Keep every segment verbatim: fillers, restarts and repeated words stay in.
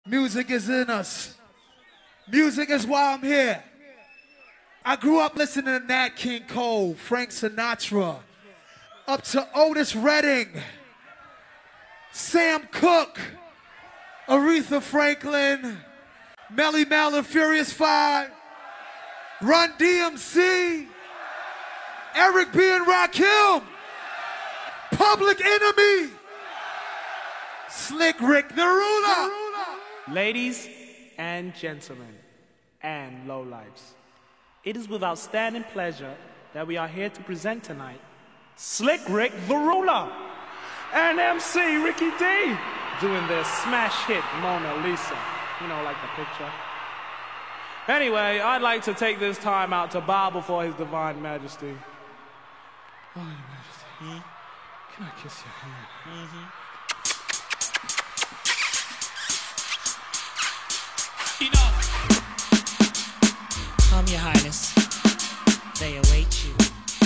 Music is in us. Music is why I'm here. I grew up listening to Nat King Cole, Frank Sinatra, up to Otis Redding, Sam Cooke, Aretha Franklin, Melly Mel and Furious Five, Run D M C, Eric B. and Rakim, Public Enemy, Slick Rick the Ruler. Ladies and gentlemen, and lowlifes, it is with outstanding pleasure that we are here to present tonight Slick Rick the Ruler and M C Ricky D doing their smash hit Mona Lisa. You know, like the picture. Anyway, I'd like to take this time out to bow before His Divine Majesty. Oh, Your Majesty, hmm? Can I kiss your hand? Mm-hmm. Enough! Come, Your Highness. They await you.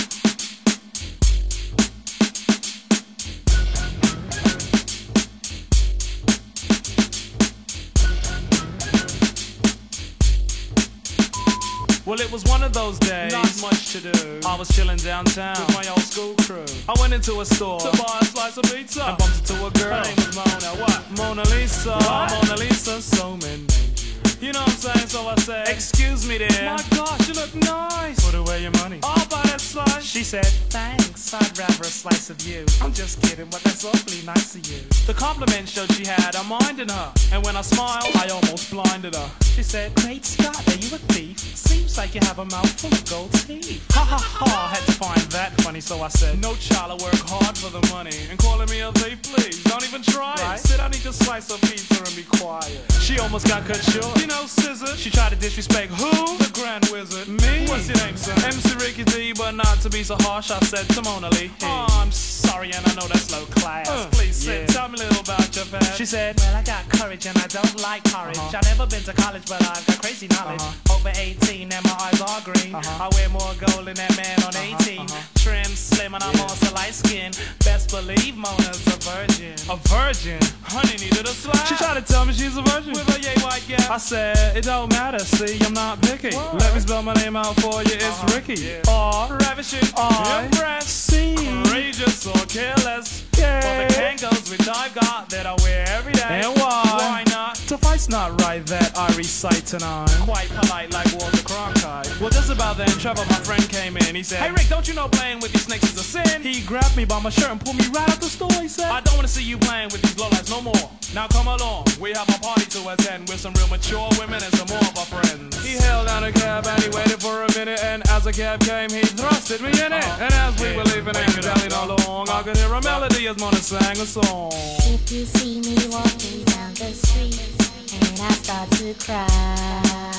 Well, it was one of those days, not much to do. I was chilling downtown with my old school crew. I went into a store to buy a slice of pizza and bumped into a girl. Her name was Mona. What? Mona Lisa. What? Mona Lisa. So many. You know what I'm saying? So I said, excuse me, dear. My gosh, you look nice. Put away your money. I'll buy that slice. She said, thanks. I'd rather a slice of you. I'm just kidding, but that's awfully nice of you. The compliment showed she had a mind in her, and when I smiled, I almost blinded her. She said, great Scott, are you a thief? Seems like you have a mouthful of gold teeth. Ha ha ha, I had to find that funny, so I said, no child, I work hard for the money. And calling me a thief, please, don't even try right? it. Sit down, eat your slice of pizza and be quiet. She almost got cut short. You know, scissor. She tried to disrespect who? The Grand Wizard. Me? What's your name, son? M C Ricky D, but not to be so harsh, I said to Mona Lee. Hey. Oh, I'm sorry, and I know that's low class. Uh, Please sit, yeah. Tell me a little about your past. She said, well, I got courage and I don't like porridge. Uh-huh. I've never been to college, but I've got crazy knowledge. Uh-huh. Over eighteen and my eyes are green. Uh-huh. I wear more gold than that man on uh-huh. eighteen. Uh-huh. Trim, slim, and I'm yeah. also light skinned. Best believe Mona's a virgin. A virgin? Honey needed a slap. She tried to tell me she's a virgin with a yay white gap. I said, it don't matter, see, I'm not picky. What? Let me spell my name out for you, it's uh-huh. Ricky. Yeah. R, ravishing, I, impressed, C, courageous or careless. Yeah. For the Kangos which I've got that I wear every day. And why? Why not? Suffice not right that I recite tonight. Quite polite like Walter Cronkite. Well, just about then, Trevor, my friend, came in. He said, hey Rick, don't you know playing with these snakes is a sin? He grabbed me by my shirt and pulled me right out the store. He said, I don't want to see you playing with these lowlights no more. Now come along, we have a party to attend with some real mature women and some more of our friends. He held down a cab and he waited for a minute, and as the cab came, he thrusted me in it. Uh-huh. And as we yeah. were leaving and jelly along, I could hear a melody as Mona sang a song. If you see me walking down the street and I start to cry,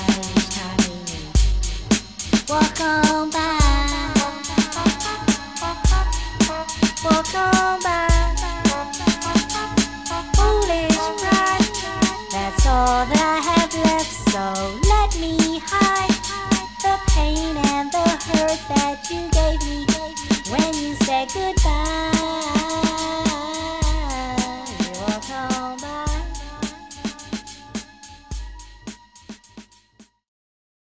walk on by, walk on by. Foolish pride, that's all that I have left, so let me hide the pain and the hurt that you gave me when you said goodbye.